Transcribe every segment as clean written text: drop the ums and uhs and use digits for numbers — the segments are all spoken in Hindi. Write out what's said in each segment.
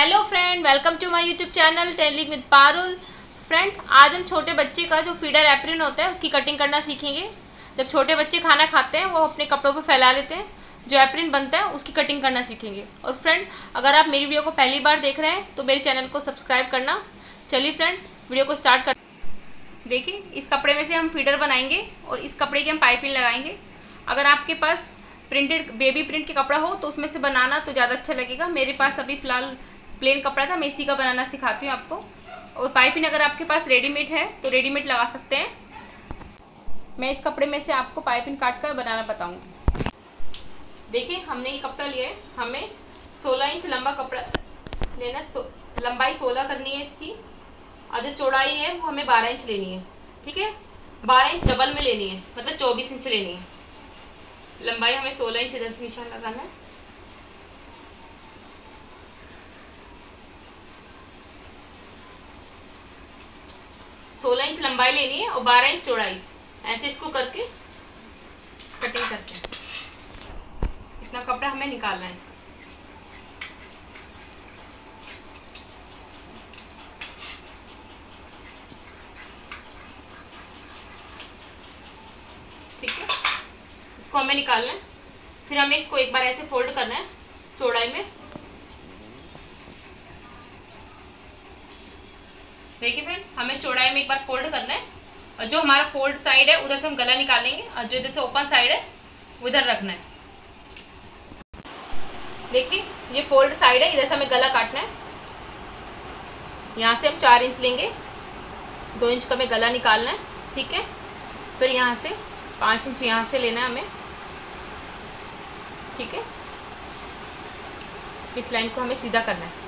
Hello friend, welcome to my YouTube channel telling with Parul. Friend, आज हम छोटे बच्चे का जो फीडर एप्रिन होता है उसकी कटिंग करना सीखेंगे। जब छोटे बच्चे खाना खाते हैं वो अपने कपड़ों पे फैला लेते हैं, जो एप्रिन बनता है उसकी कटिंग करना सीखेंगे। और फ्रेंड, अगर आप मेरी वीडियो को पहली बार देख रहे हैं तो मेरे चैनल को सब्सक्राइब करना। चलिए फ्रेंड, वीडियो को स्टार्ट कर। देखिए, इस कपड़े में से हम फीडर बनाएंगे और इस कपड़े की हम पाइपिंग लगाएंगे। अगर आपके पास प्रिंटेड बेबी प्रिंट के कपड़ा हो तो उसमें से बनाना तो ज़्यादा अच्छा लगेगा। मेरे पास अभी फ़िलहाल प्लेन कपड़ा था, मैं इसी का बनाना सिखाती हूँ आपको। और पाइपिंग अगर आपके पास रेडीमेड है तो रेडीमेड लगा सकते हैं। मैं इस कपड़े में से आपको पाइपिंग काट कर बनाना बताऊँगी। देखिए, हमने ये कपड़ा लिया है, हमें 16 इंच लंबा कपड़ा लेना। लंबाई 16 करनी है इसकी, और जो चौड़ाई है वो हमें 12 इंच लेनी है। ठीक है, 12 इंच डबल में लेनी है, मतलब 24 इंच लेनी है। लंबाई हमें 16 इंच इधर से निशान लगाना है। सोलह इंच लंबाई लेनी है और 12 इंच चौड़ाई। ऐसे इसको करके कटिंग करते हैं। इतना कपड़ा हमें निकालना है। ठीक है, इसको हमें निकालना है। फिर हमें इसको एक बार ऐसे फोल्ड करना है चौड़ाई में। देखिए फ्रेंड, हमें चौड़ाई में एक बार फोल्ड करना है, और जो हमारा फोल्ड साइड है उधर से हम गला निकालेंगे, और जो इधर से ओपन साइड है उधर रखना है। देखिए, ये फोल्ड साइड है, इधर से हमें गला काटना है। यहाँ से हम 4 इंच लेंगे, 2 इंच का हमें गला निकालना है। ठीक है, फिर यहाँ से 5 इंच यहाँ से लेना है हमें। ठीक है, इस लाइन को हमें सीधा करना है।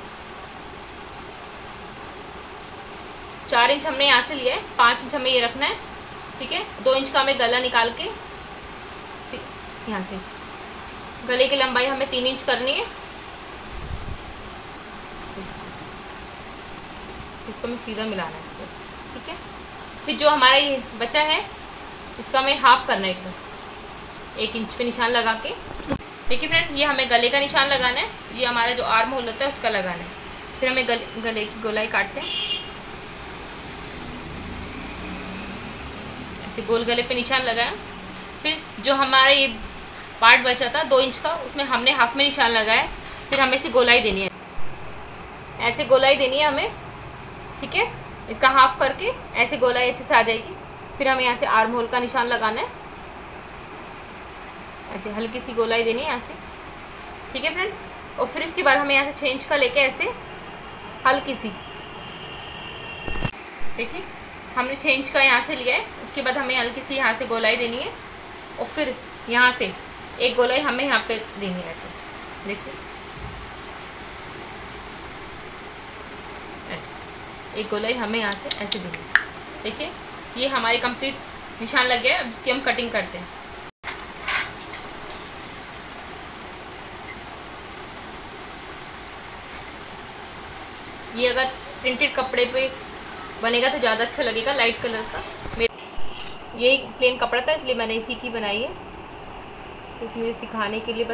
4 इंच हमने यहाँ से लिया है, 5 इंच हमें ये रखना है। ठीक है, 2 इंच का हमें गला निकाल के यहाँ से गले की लंबाई हमें 3 इंच करनी है। इसको हमें सीधा मिलाना है इसको। ठीक है, फिर जो हमारा ये बचा है इसका हमें हाफ करना है, एकदम 1 इंच पे निशान लगा के। देखिए फ्रेंड, ये हमें गले का निशान लगाना है, ये हमारा जो आर्म होल होता है उसका लगाना है। फिर हमें गले की गोलाई काटते हैं, ऐसे गोल गले पे निशान लगाया। फिर जो हमारा ये पार्ट बचा था 2 इंच का, उसमें हमने हाफ में निशान लगाया। फिर हमें इसे गोलाई देनी है, ऐसे गोलाई देनी है हमें। ठीक है, इसका हाफ करके ऐसे गोलाई अच्छे से आ जाएगी। फिर हमें यहाँ से आर्म होल का निशान लगाना है, ऐसे हल्की सी गोलाई देनी है यहाँ से। ठीक है फ्रेंड, और फिर इसके बाद हमें यहाँ से 6 इंच का लेके ऐसे हल्की सी, देखिए हमने 6 इंच का यहाँ से लिया है। उसके बाद हमें हल्की सी यहाँ से गोलाई देनी है, और फिर यहाँ से एक गोलाई हमें यहाँ पे देनी है ऐसे। देखिए, ऐसे एक गोलाई हमें यहाँ से ऐसे देनी है। देखिए, ये हमारी कंप्लीट निशान लग गया है। अब इसकी हम कटिंग करते हैं। ये अगर प्रिंटेड कपड़े पे बनेगा तो ज़्यादा अच्छा लगेगा, लाइट कलर का। ये प्लेन कपड़ा था इसलिए मैंने इसी की बनाई है, तो मुझे सिखाने के लिए बस।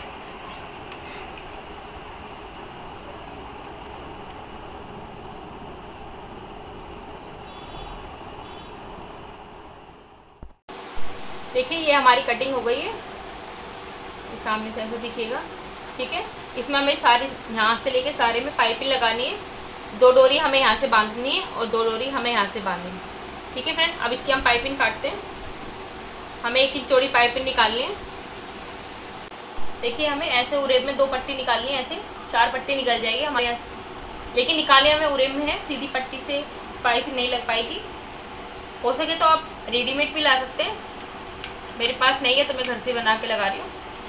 देखिए, ये हमारी कटिंग हो गई है, इस सामने से ऐसा दिखेगा। ठीक है, इसमें हमें सारी यहाँ से लेके सारे में पाइपिंग लगानी है। 2 डोरी हमें यहाँ से बांधनी है और 2 डोरी हमें यहाँ से बांधनी है। ठीक है फ्रेंड, अब इसकी हम पाइपिंग काटते हैं। हमें 1 इंच चौड़ी पाइपिंग निकालनी है। देखिए, हमें ऐसे उरेब में 2 पट्टी निकालनी है, ऐसे 4 पट्टी निकल जाएगी हमारे यहाँ। लेकिन निकालने हमें उरेब में है, सीधी पट्टी से पाइपिंग नहीं लग पाएगी। हो सके तो आप रेडीमेड भी ला सकते हैं, मेरे पास नहीं है तो मैं घर से बना के लगा रही हूँ।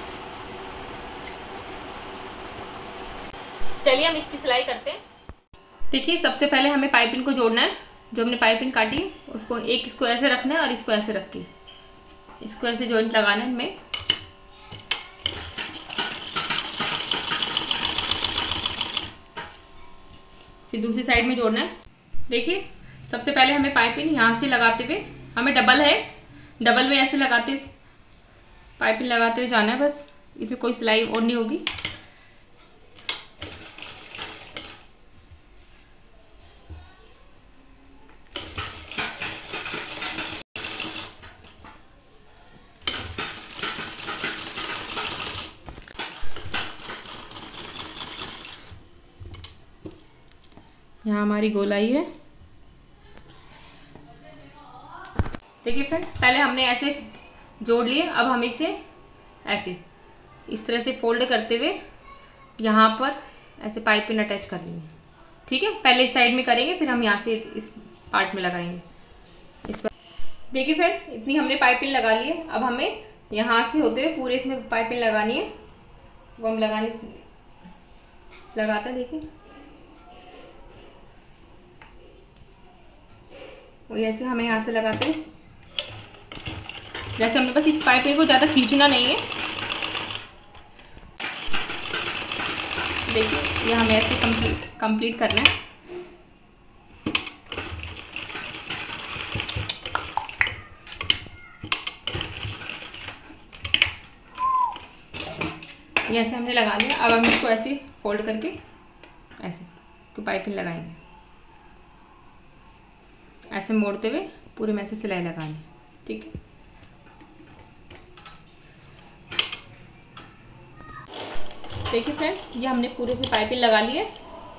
चलिए हम इसकी सिलाई करते हैं। देखिए, सबसे पहले हमें पाइपिंग को जोड़ना है। जो हमने पाइपिंग काटी उसको इसको ऐसे रखना है, और इसको ऐसे रख के इसको ऐसे जॉइंट लगाना है हमें। फिर दूसरी साइड में जोड़ना है। देखिए, सबसे पहले हमें पाइपिंग यहाँ से लगाते हुए, हमें डबल है, डबल में ऐसे लगाते हुए पाइपिंग लगाते हुए जाना है। बस इसमें कोई सिलाई और नहीं होगी। यहाँ हमारी गोलाई है। देखिए फ्रेंड, पहले हमने ऐसे जोड़ लिए, अब हम इसे ऐसे इस तरह से फोल्ड करते हुए यहाँ पर ऐसे पाइपिंग अटैच कर लेंगे। ठीक है, पहले इस साइड में करेंगे, फिर हम यहाँ से इस पार्ट में लगाएंगे इसको। देखिए फ्रेंड, इतनी हमने पाइपिंग लगा ली है। अब हमें यहाँ से होते हुए पूरे इसमें पाइपिंग लगानी है। वो हम लगाते हैं। देखिए वो ऐसे हमें यहाँ से लगाते हैं। जैसे हमें बस इस पाइपिंग को ज़्यादा खींचना नहीं है। देखिए ये हमें ऐसे कंप्लीट करना है। ये ऐसे हमने लगा लिया। अब हम इसको ऐसे फोल्ड करके ऐसे इसको पाइपिंग लगाएंगे, ऐसे मोड़ते हुए पूरे में ऐसे सिलाई लगानी। ठीक है, देखिए फ्रेंड, ये हमने पूरे पे पाइपिंग लगा ली है।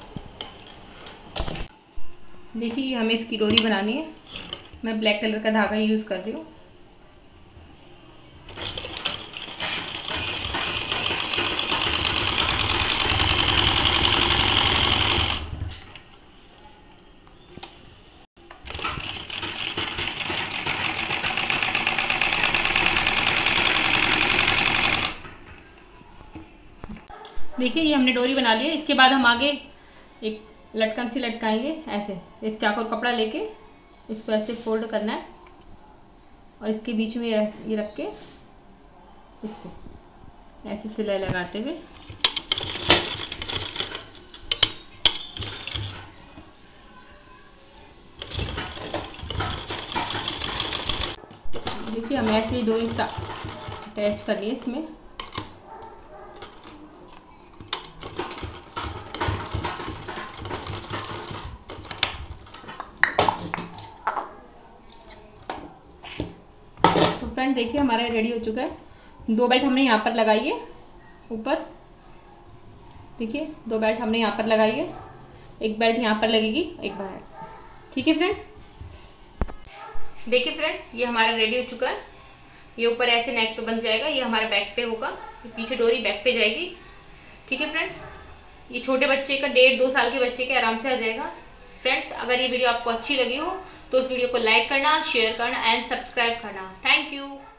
देखिए ये हमें इसकी डोरी बनानी है। मैं ब्लैक कलर का धागा यूज़ कर रही हूँ। देखिए ये हमने डोरी बना ली है। इसके बाद हम आगे एक लटकन से लटकाएंगे। ऐसे एक चाकू कपड़ा लेके इसको ऐसे फोल्ड करना है और इसके बीच में ये रख के इसको ऐसे सिलाई लगाते हुए देखिए हम ऐसे ही डोरी अटैच कर लिए इसमें। फ्रेंड देखिए हमारा रेडी हो चुका है। 2 बेल्ट हमने यहाँ पर लगाई है ऊपर। देखिए 2 बेल्ट हमने यहाँ पर लगाई है, एक बेल्ट यहाँ पर लगेगी, एक बाहर। ठीक है फ्रेंड, देखिए फ्रेंड ये हमारा रेडी हो चुका है। ये ऊपर ऐसे नेक पे बन जाएगा, ये हमारे बैक पे होगा, पीछे डोरी बैक पे जाएगी। ठीक है फ्रेंड, ये छोटे बच्चे का 1.5-2 साल के बच्चे के आराम से आ जाएगा। फ्रेंड्स अगर ये वीडियो आपको अच्छी लगी हो तो उस वीडियो को लाइक करना, शेयर करना एंड सब्सक्राइब करना। Thank you.